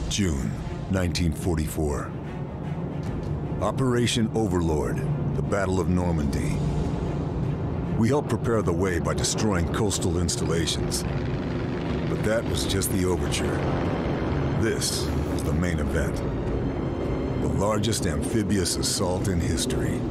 June 1944. Operation Overlord, the Battle of Normandy. We helped prepare the way by destroying coastal installations. But that was just the overture. This was the main event. The largest amphibious assault in history.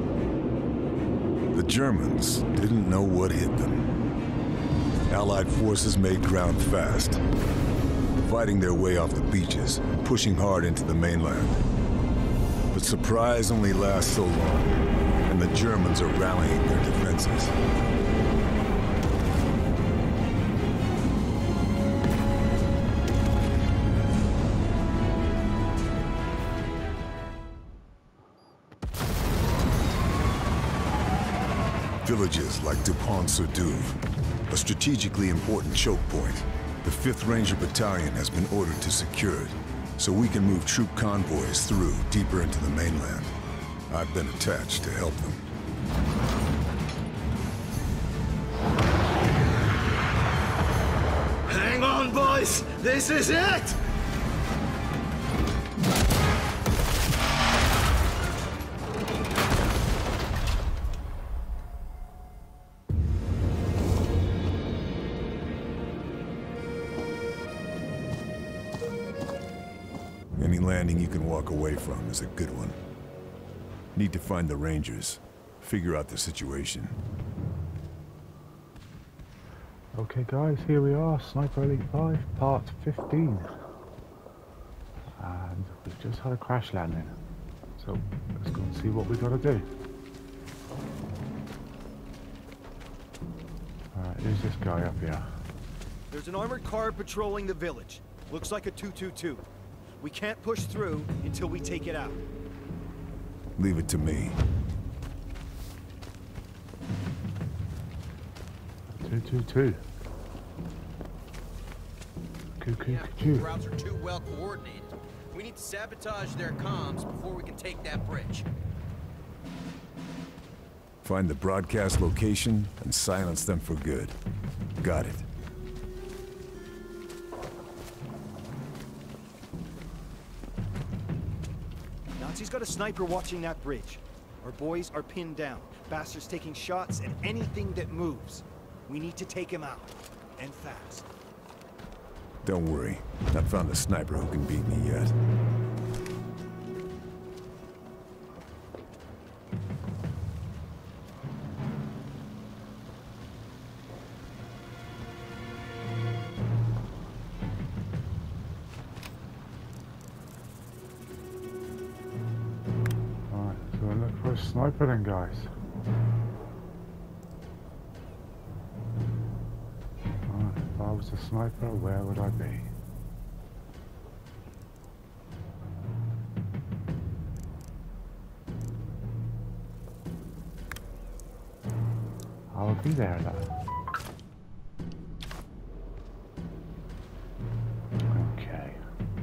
The Germans didn't know what hit them. Allied forces made ground fast, fighting their way off the beaches, pushing hard into the mainland. But surprise only lasts so long, and the Germans are rallying their defenses. Villages like Dupont-sur-Douve, a strategically important choke point, the 5th Ranger Battalion has been ordered to secure it, so we can move troop convoys through deeper into the mainland. I've been attached to help them. Hang on, boys! This is it! Any landing you can walk away from is a good one. Need to find the Rangers, figure out the situation. Okay guys, here we are, Sniper Elite 5, part 15. And we've just had a crash landing. So, let's go and see what we gotta do. Alright, who's this guy up here? There's an armored car patrolling the village. Looks like a 222. We can't push through until we take it out. Leave it to me. 222. The routes are too well coordinated. We need to sabotage their comms before we can take that bridge. Find the broadcast location and silence them for good. Got it. Nazi's got a sniper watching that bridge. Our boys are pinned down. Bastards taking shots at anything that moves. We need to take him out. And fast. Don't worry. I've found a sniper who can beat me yet. Alright, so we'll look for a sniper then, guys. If I was a sniper, where would I be? I would be there, though. Okay.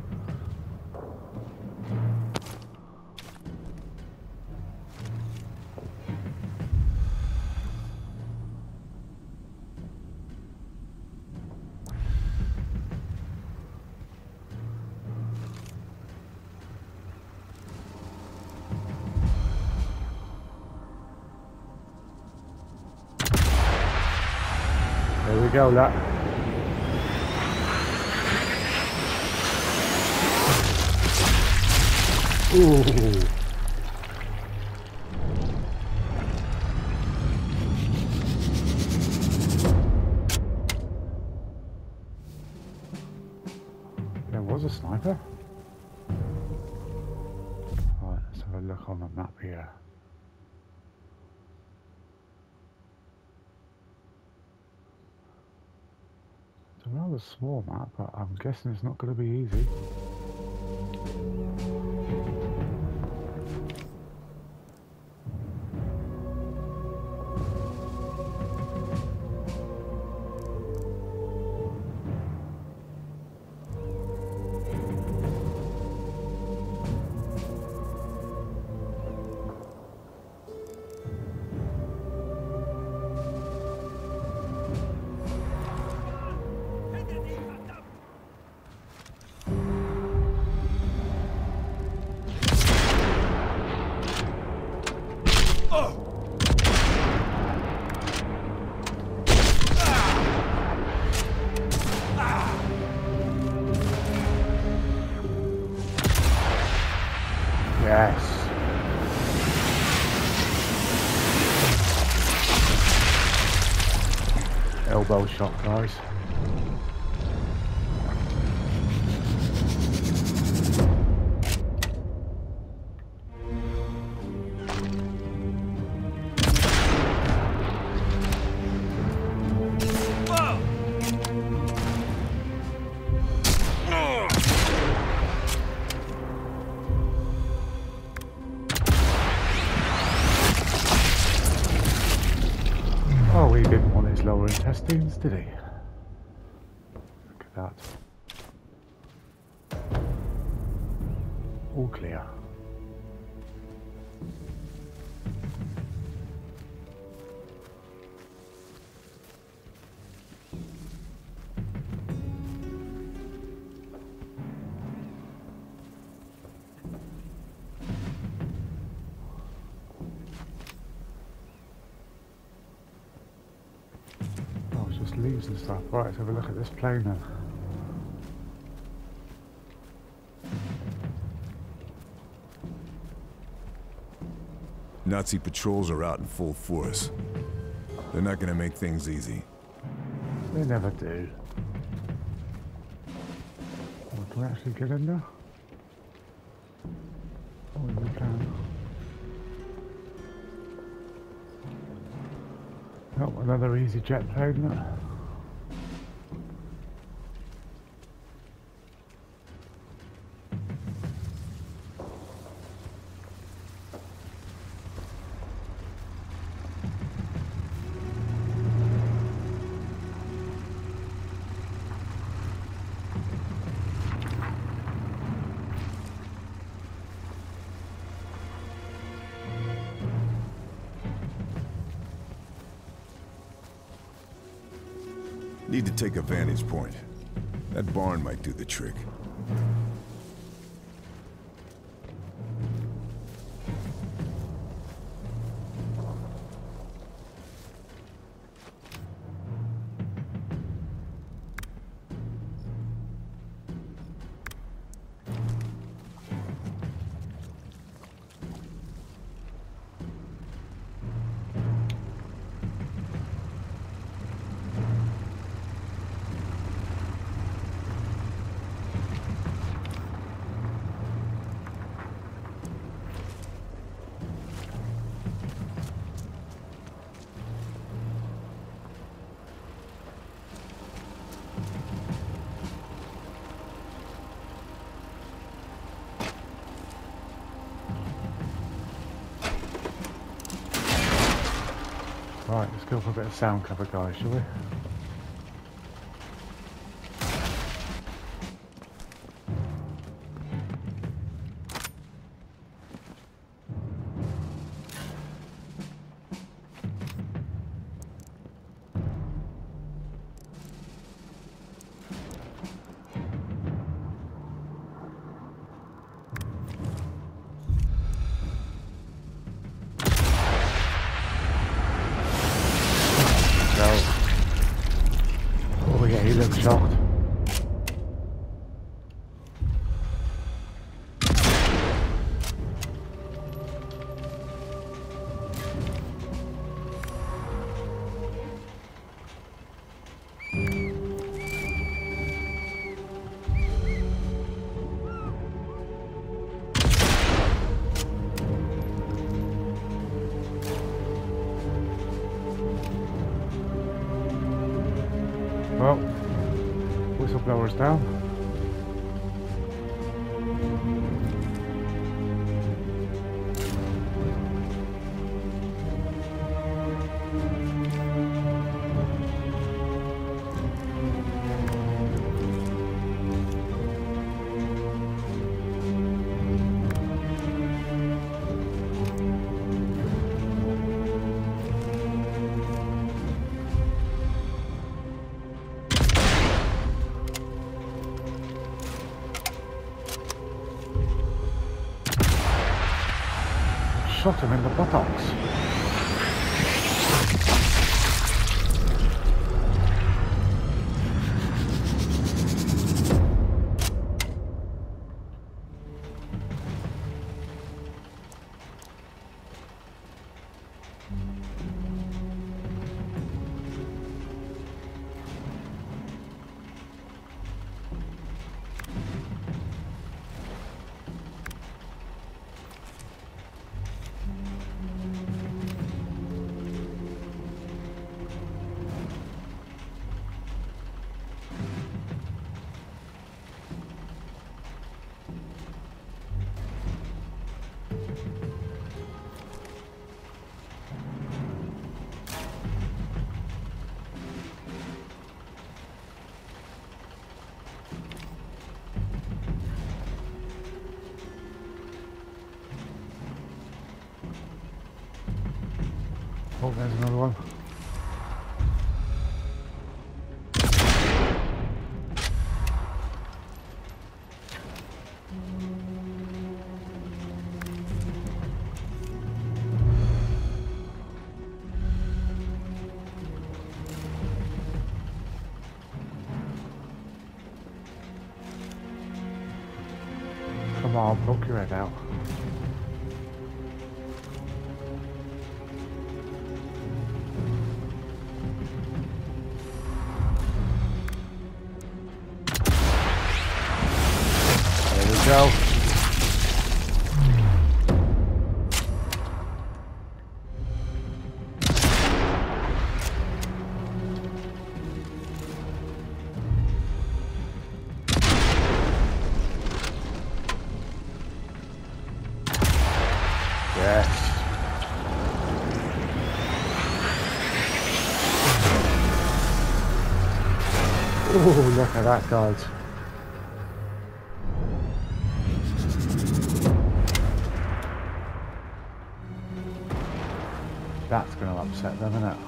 There we go, lad. Ooh. There was a sniper. Alright, let's have a look on the map here. It's a rather small map, but I'm guessing it's not going to be easy. elbow shot, guys. Oh, he didn't want his lower intestines, did he? Look at that. All clear. Leaves and stuff. Right, let's have a look at this plane then. Nazi patrols are out in full force. They're not gonna make things easy. They never do. Oh, can we actually get in there? Oh, we can. Oh, another easy jet plane there. Need to take a vantage point. That barn might do the trick. Right, let's go for a bit of sound cover, guys, shall we? Oh yeah, he looks shocked. Well, whistleblower's down. Shot him in the buttocks. Oh, there's another one. Come on, poke your head out. There we go. Yes. Oh, look at that, guys. That's going to upset them, isn't it?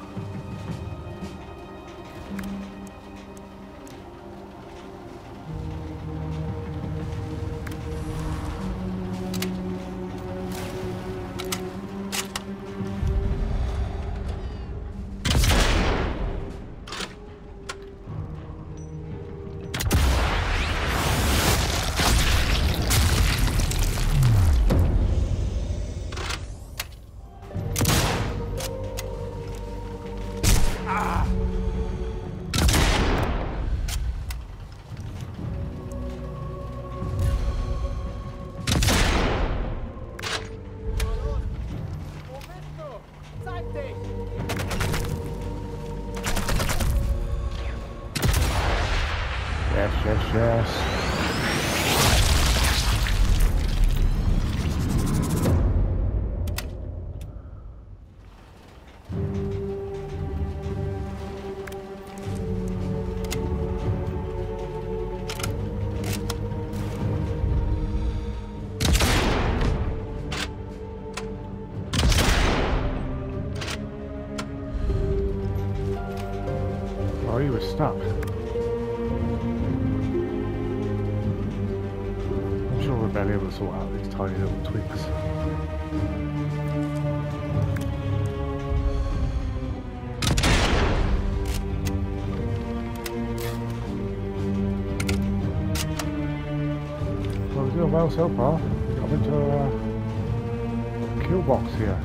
Yes, yes, yes. Oh, he was stuck. I'm sure we'll be able to sort out these tiny little tweaks. Well, we're doing well so far. Got into a kill box here.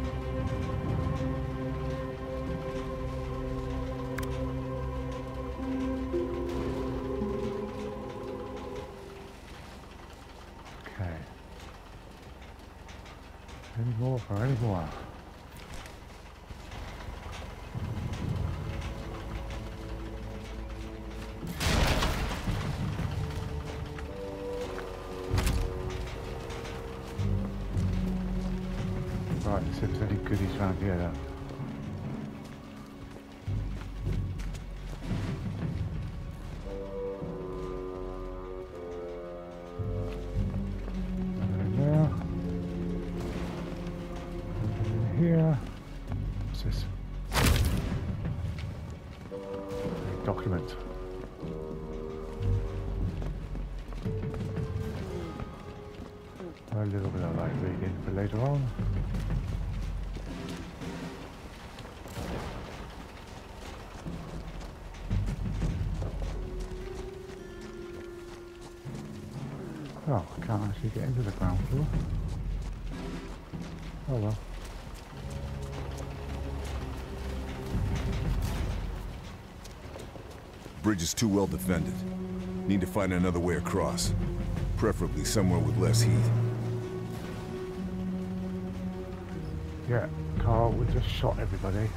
Any more. Right, let's see if there's any goodies around here then. Here. What's this? Document. A little bit of light reading for later on. Oh, I can't actually get into the ground floor. Oh well. Bridge is too well defended. Need to find another way across. Preferably somewhere with less heat. Yeah, Carl, we just shot everybody.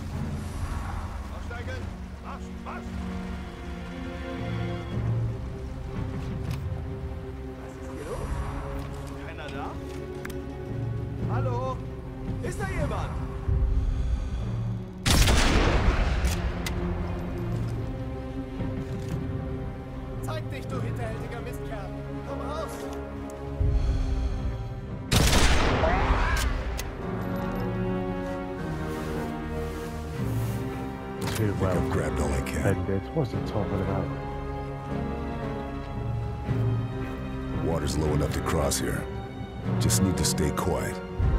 Keiner da? Hallo? Ist da jemand? Zeig dich, du hinterhältiger Mistkerl! Komm raus! well. I've grabbed all I can. Bended. What's it talking about? Water's low enough to cross here. Just need to stay quiet.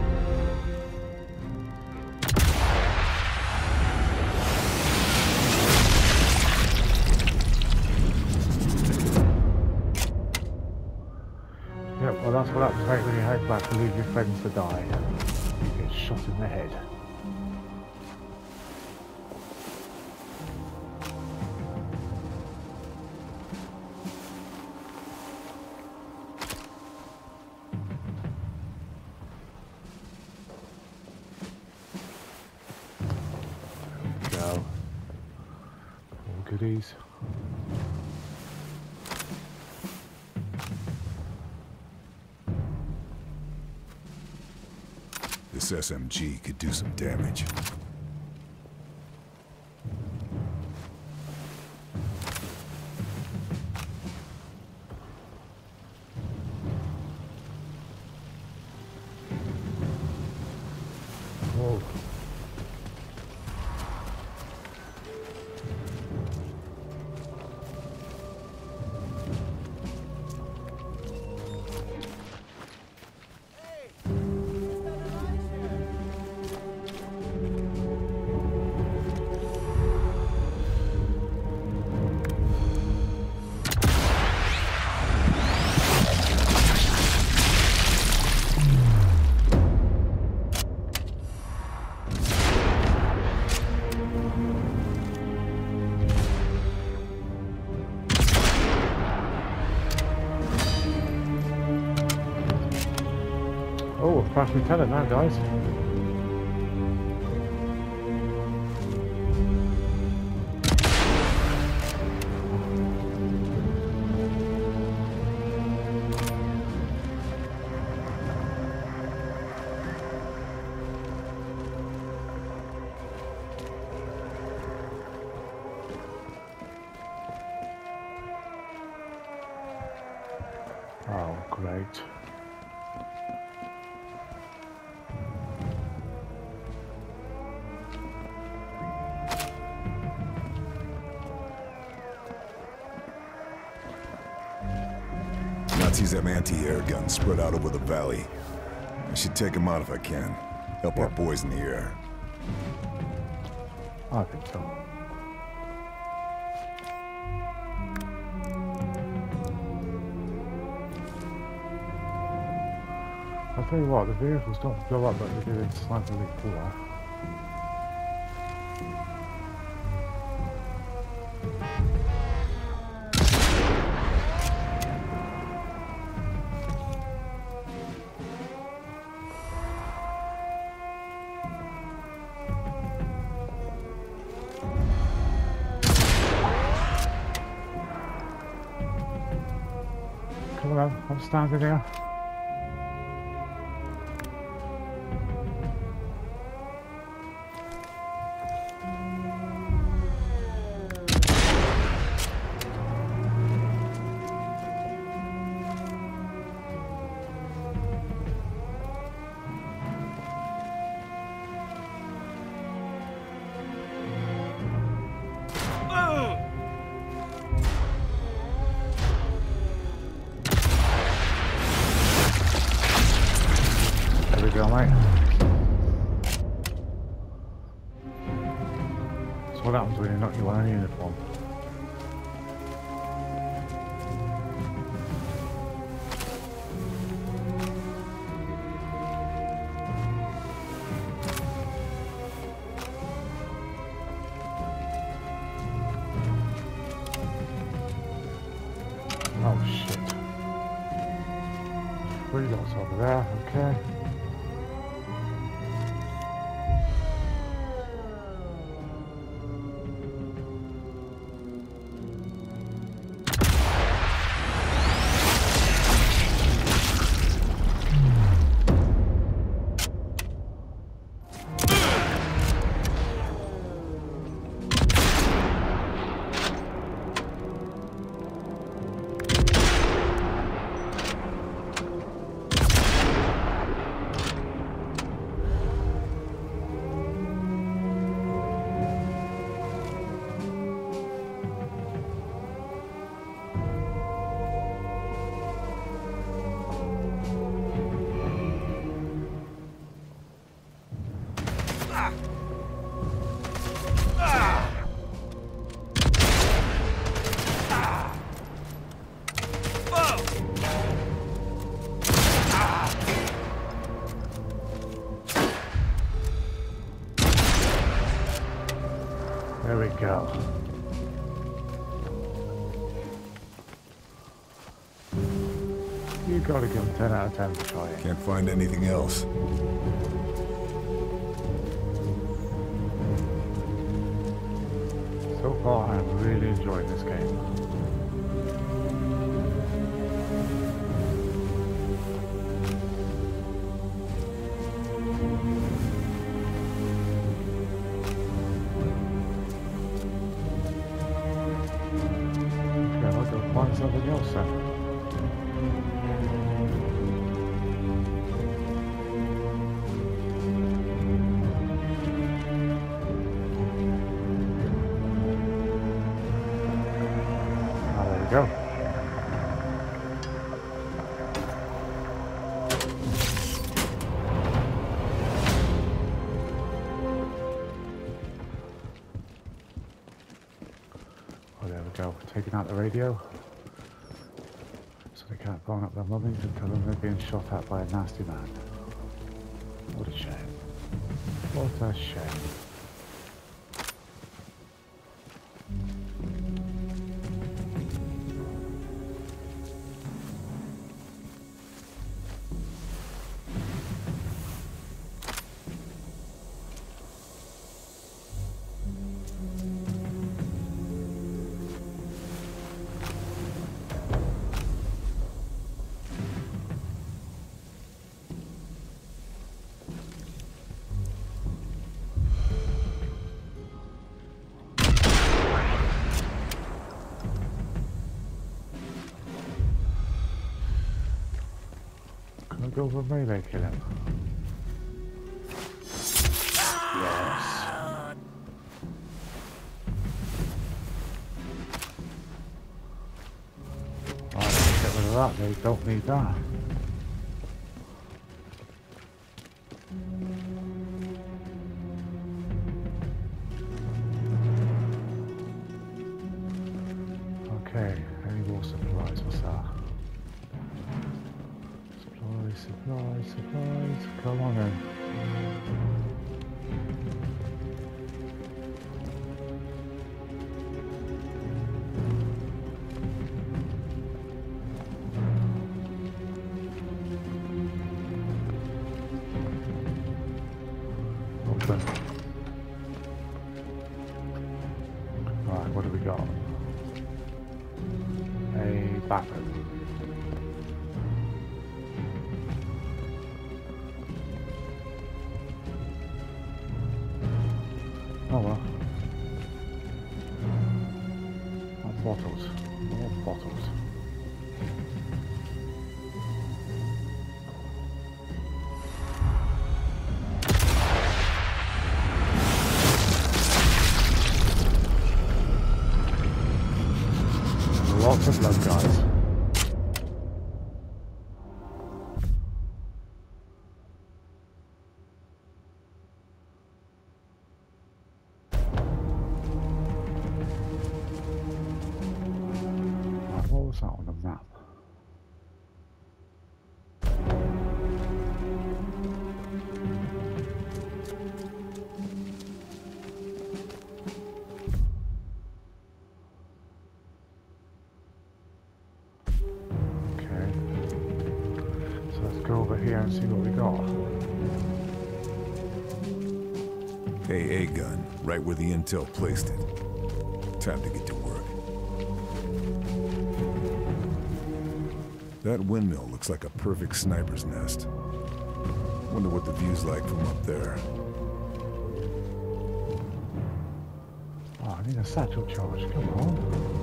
Yeah, well that's what happens, mate, when you head back and leave your friends to die. You get shot in the head. Go. All goodies. This SMG could do some damage. Whoa. Oh, a crash lieutenant now, guys. Oh, great. Nazis have anti-air guns spread out over the valley. I should take them out if I can. Help our boys in the air. I think so. I'll tell you what, the vehicles don't blow up like they do in Sniper Elite 4. Come on, I'm standing here. There we go, mate. That's what happens when you knock you on a uniform. Oh shit. 3 lots over there, okay. Gotta give him 10 out of 10 for trying. Can't find anything else. So far, I'm really enjoying this game. Okay, I'll go find something else then. Go. Oh, there we go. Taking out the radio. So they can't phone up their mummies and tell them they're being shot at by a nasty man. What a shame. What a shame. Go for melee kill him. Yes. Right, get rid of that. They don't need that. Okay, any more supplies? What's that? Supplies, come on then. Open. Right, what do we got? A backpack. Oh well. Bottles. More bottles. Lots of blood, guys. What was that on the map? Okay. So let's go over here and see what we got. AA gun, right where the intel placed it. Time to get to work. That windmill looks like a perfect sniper's nest. Wonder what the view's like from up there. Oh, I need a satchel charge, come on.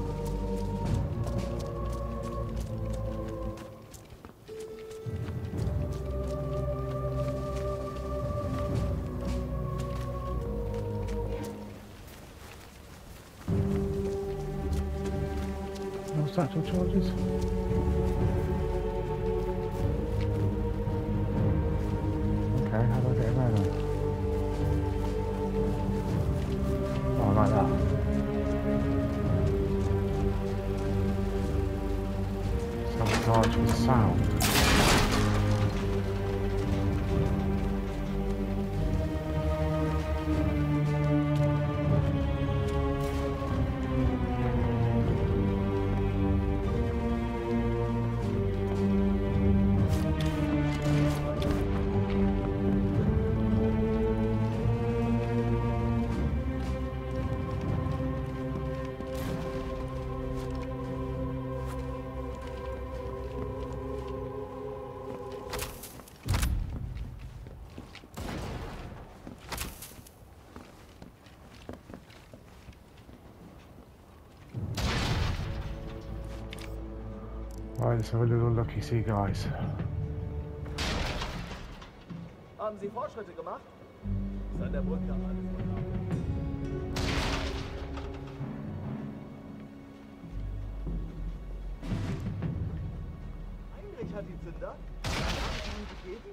No satchel charges? Okay, how do I get in there then? Oh, like that. Sabotage with sound. Right, let's have a little looky see, guys. Haben Sie Fortschritte gemacht? Seit der Brücke alles wunderbar. Heinrich hat die Zünder? Haben Sie ihn gegeben?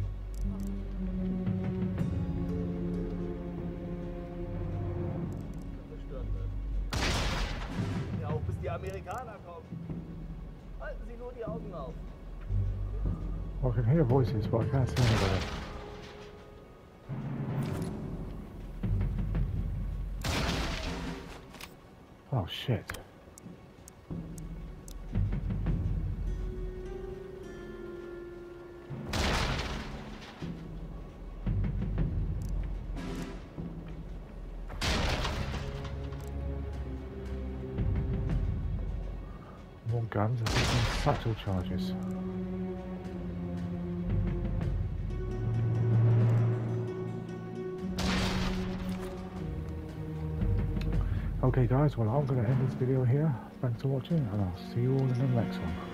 Zerstört wird. Ja, auch bis die Amerikaner kommen. Halten Sie nur die Augen auf. Well, I can hear voices, but I can't see anybody. Oh shit. More guns, I think some satchel charges. Okay guys, well I'm going to end this video here. Thanks for watching and I'll see you all in the next one.